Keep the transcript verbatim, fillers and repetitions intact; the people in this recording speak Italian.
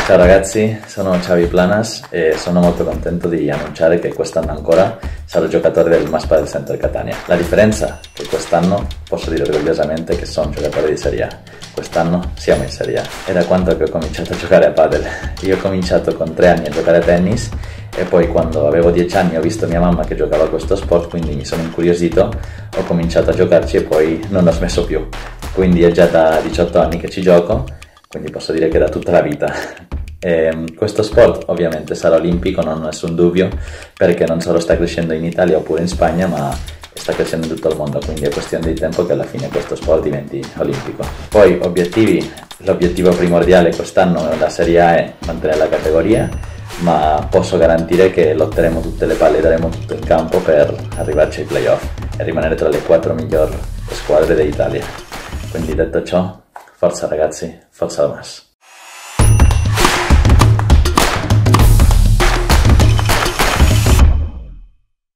Ciao ragazzi, sono Xavi Planas e sono molto contento di annunciare che quest'anno ancora sarò giocatore del Mas Padel Center Catania. La differenza è che quest'anno posso dire orgogliosamente che sono un giocatore di Serie A. Quest'anno siamo in Serie A. È da quanto che ho cominciato a giocare a padel. Io ho cominciato con tre anni a giocare a tennis e poi quando avevo dieci anni ho visto mia mamma che giocava a questo sport, quindi mi sono incuriosito, ho cominciato a giocarci e poi non ho smesso più. Quindi è già da diciotto anni che ci gioco, quindi posso dire che è da tutta la vita. E questo sport ovviamente sarà olimpico, non ho nessun dubbio, perché non solo sta crescendo in Italia oppure in Spagna, ma sta crescendo in tutto il mondo, quindi è questione di tempo che alla fine questo sport diventi olimpico. Poi obiettivi, l'obiettivo primordiale quest'anno della Serie A è mantenere la categoria, ma posso garantire che lotteremo tutte le palle, daremo tutto il campo per arrivarci ai playoff e rimanere tra le quattro migliori squadre d'Italia. Quindi detto ciò, forza ragazzi, forza Mas.